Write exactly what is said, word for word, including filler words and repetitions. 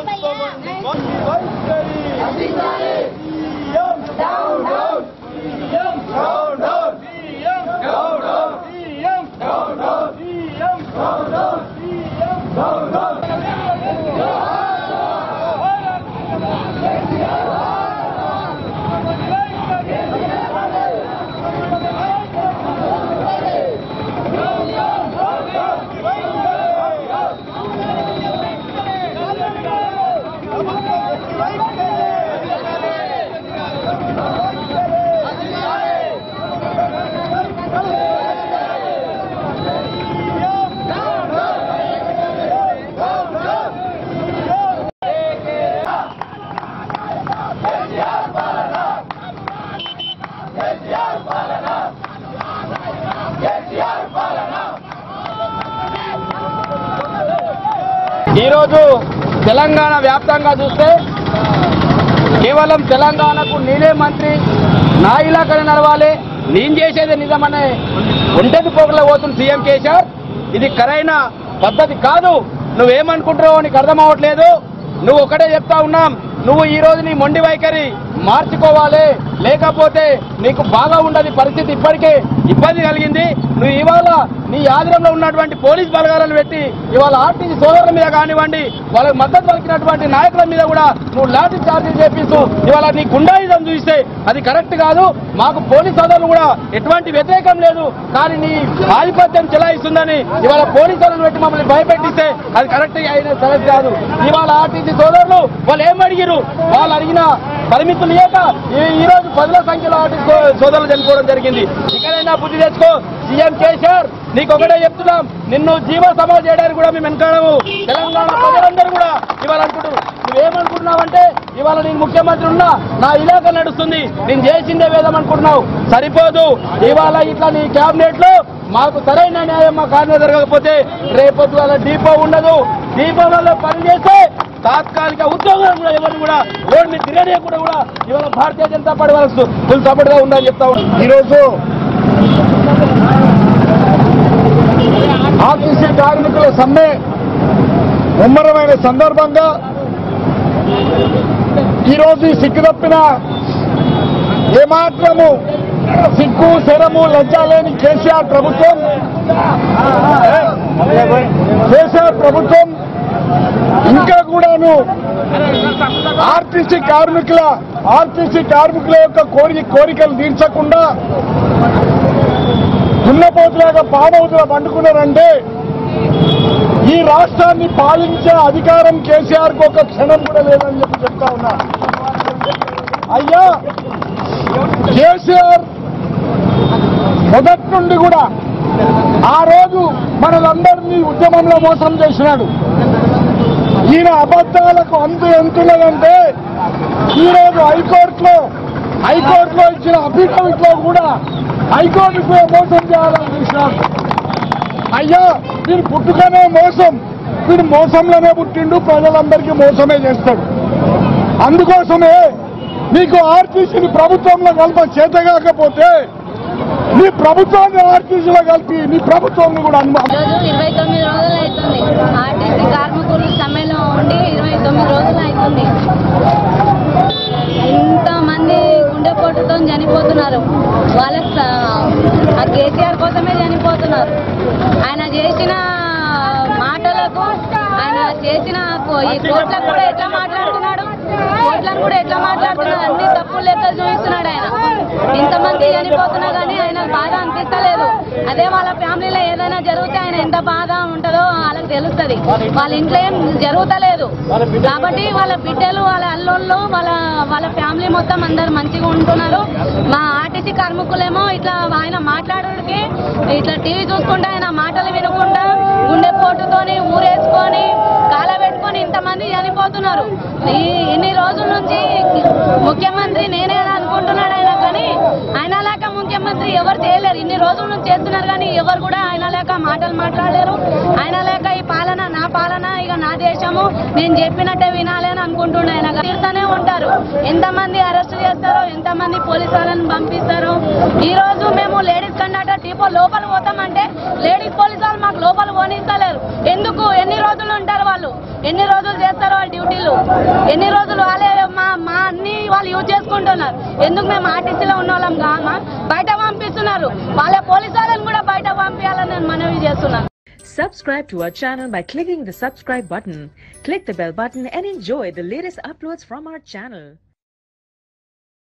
ఈరోజు తెలంగాణ వ్యాప్తంగా చూస్తే కేవలం తెలంగాణకు నేనే మంత్రి, నా ఇలాకానే నడవాలి, నేను చేసేది నిజమనే ఒంటెది పోకలో పోతుంది సీఎం కేసీఆర్. ఇది సరైన పద్ధతి కాదు. నువ్వేమనుకుంటున్నావో నీకు అర్థం అవ్వట్లేదు. నువ్వు ఒకటే చెప్తా ఉన్నాం, నువ్వు ఈ రోజు నీ మొండి వైఖరి మార్చుకోవాలి, లేకపోతే నీకు బాగా ఉండదు పరిస్థితి. ఇప్పటికే ఇబ్బంది కలిగింది. నువ్వు ఇవాళ నీ ఆధీనంలో ఉన్నటువంటి పోలీస్ బలగాలను పెట్టి ఇవాళ ఆర్టీసీ సోదరుల మీద కానివ్వండి, వాళ్ళకి మద్దతు పలికినటువంటి నాయకుల మీద కూడా నువ్వు లాఠీ చార్జీలు చేపిస్తూ ఇవాళ నీ గుండాయిజం చూస్తే అది కరెక్ట్ కాదు. మాకు పోలీస్ సోదరులు కూడా ఎటువంటి వ్యతిరేకం లేదు, కానీ నీ ఆధిపత్యం చెలాయిస్తుందని ఇవాళ పోలీసు వాళ్ళని పెట్టి మమ్మల్ని భయపెట్టిస్తే అది కరెక్ట్ అయిన సరే కాదు. ఇవాళ ఆర్టీసీ సోదరులు వాళ్ళు ఏం అడిగారు? వాళ్ళు అడిగిన పరిమితులు లేక ఈ రోజు పదుల సంఖ్యలో ఆర్టీసీ సోదరులు చనిపోవడం జరిగింది. ఇక్కడైనా బుద్ధి తెచ్చుకో సీఎం కేసీఆర్. నీకు ఒకటే చెప్తున్నాం, నిన్ను జీవ సమాజ్ చేయడానికి కూడా మేము వెనకాడము. తెలంగాణ ప్రజలందరూ కూడా ఇవాళ అనుకుంటున్నారు. నువ్వేమనుకుంటున్నావంటే ఇవాళ నేను ముఖ్యమంత్రి ఉన్నా, నా ఇలాకా నడుస్తుంది, నేను చేసిందే వేదం అనుకుంటున్నావు. సరిపోదు. ఇవాళ ఇట్లా నీ క్యాబినెట్ లో మాకు సరైన న్యాయం మా కార్యం జరగకపోతే రేపొద్దు వాళ్ళ డీపో ఉండదు. డీపోలలో పనిచేస్తే తాత్కాలిక ఉద్యోగులు కూడా ఎవరిని కూడా రోడ్డు మీద తిరగకుండా కూడా ఇవాళ భారతీయ జనతా పార్టీ వాళ్ళకు ఫుల్ సపోర్ట్ గా ఉందని చెప్తా ఉన్నాం. ఈరోజు ఆర్టీసీ కార్మికుల సమ్మె ముమ్మరమైన సందర్భంగా ఈరోజు ఈ సిగ్గు తప్పిన ఏమాత్రము సిగ్గు శరము లజ్జ లేని కేసీఆర్ ప్రభుత్వం కేసీఆర్ ప్రభుత్వం ఇంకా కూడాను ఆర్టీసీ కార్మికుల ఆర్టీసీ కార్మికుల యొక్క కోరిక కోరికలు తీర్చకుండా దున్నపోతులాగా పామవుతులా పండుకున్నారంటే ఈ రాష్ట్రాన్ని పాలించే అధికారం కేసీఆర్ కు ఒక క్షణం కూడా లేదని చెప్పి చెప్తా ఉన్నా. అయ్యా కేసీఆర్ మొదటి నుండి కూడా ఆ రోజు మనలందరినీ ఉద్యమంలో మోసం చేసినాడు. ఈయన అబద్ధాలకు అంతు ఎంతున్నదంటే ఈరోజు హైకోర్టులో హైకోర్టులో ఇచ్చిన అఫిడవిట్ లో కూడా హైకోర్టుకు మోసం చేయాలని చూసినాడు. అయ్యా వీడు పుట్టుకనే మోసం, వీడు మోసంలోనే పుట్టిండు, ప్రజలందరికీ మోసమే చేస్తాడు. అందుకోసమే మీకు ఆర్టీసీని ప్రభుత్వంలో కలప చేత కాకపోతే నీ ప్రభుత్వాన్ని ఆర్టీసీలో కలిపి నీ ప్రభుత్వాన్ని కూడా అనుమతి. ఇరవై తొమ్మిది రోజులు అవుతుంది ఆర్టీసీ కార్మికులు సమ్మెలో ఉండి, ఇరవై తొమ్మిది రోజులు అవుతుంది. ఇంతమంది గుండెపోటుతో చనిపోతున్నారు. వాళ్ళ ఆ కేసీఆర్ కోసమే చనిపోతున్నారు. ఆయన చేసిన మాటలకు, ఆయన చేసిన ఈ కోట్లకు కూడా ఎట్లా మాట్లాడుతున్నాడు, కోట్లను కూడా ఎట్లా మాట్లాడుతున్నాడు, అన్ని తప్పులు లెక్క చూపిస్తున్నాడు ఆయన. ఇంతమంది చనిపోతున్నా కానీ ఆయన బాధ అనిపిస్తలేదు. అదే వాళ్ళ ఫ్యామిలీలో ఏదైనా జరిగితే ఆయన ఎంత బాధ ఉంటుందో వాళ్ళకి తెలుస్తుంది. వాళ్ళ ఇంట్లో ఏం జరుగుతలేదు కాబట్టి వాళ్ళ బిడ్డలు, వాళ్ళ అల్లుళ్ళు, వాళ్ళ వాళ్ళ ఫ్యామిలీ మొత్తం అందరు మంచిగా ఉంటున్నారు. మా ఆర్టీసీ కార్మికులేమో ఇట్లా ఆయన మాట్లాడడానికి ఇట్లా టీవీ చూసుకుంటే ఆయన మాటలు వినకుండా గుండెపోటుతోని ఊరేసుకొని కాల పెట్టుకొని ఇంతమంది చనిపోతున్నారు. ఈ ఇన్ని రోజుల నుంచి ముఖ్యమంత్రి నేనే అనుకుంటున్నాడు ఆయన, కానీ ఆయన లేక ముఖ్యమంత్రి ఎవరు చేయలేరు. ఇన్ని రోజుల నుంచి చేస్తున్నారు కానీ ఎవరు కూడా ఆయన లేక మాటలు మాట్లాడలేరు. ఆయన లేక ఈ పాలన నా పాలన, ఇక నా దేశము, నేను చెప్పినట్టే వినాలి అని అనుకుంటున్నా. ఆయన తిరుగుతూనే ఉంటారు. ఎంతమంది అరెస్ట్ చేస్తారో, ఎంతమంది పోలీసు వాళ్ళని పంపిస్తారు. ఈ రోజు మేము లేడీస్ కండక్టర్ డిపో లోపల పోతామంటే లేడీస్ పోలీసు వాళ్ళు మాకు లోపల పోనిస్తలేరు. ఎందుకు? ఎన్ని రోజులు ఉంటారు వాళ్ళు? ఎన్ని రోజులు చేస్తారు వాళ్ళ డ్యూటీలు? ఎన్ని రోజులు వాళ్ళే మా మా అన్ని వాళ్ళు యూజ్ చేసుకుంటున్నారు. ఎందుకు? మేము ఆర్టీసీలో ఉన్న వాళ్ళం కామా? బయట పంపిస్తున్నారు. వాళ్ళ పోలీసు వాళ్ళని కూడా బయట పంపించాలని నేను మనవి చేస్తున్నాను. Subscribe to our channel by clicking the subscribe button. Click the bell button and enjoy the latest uploads from our channel.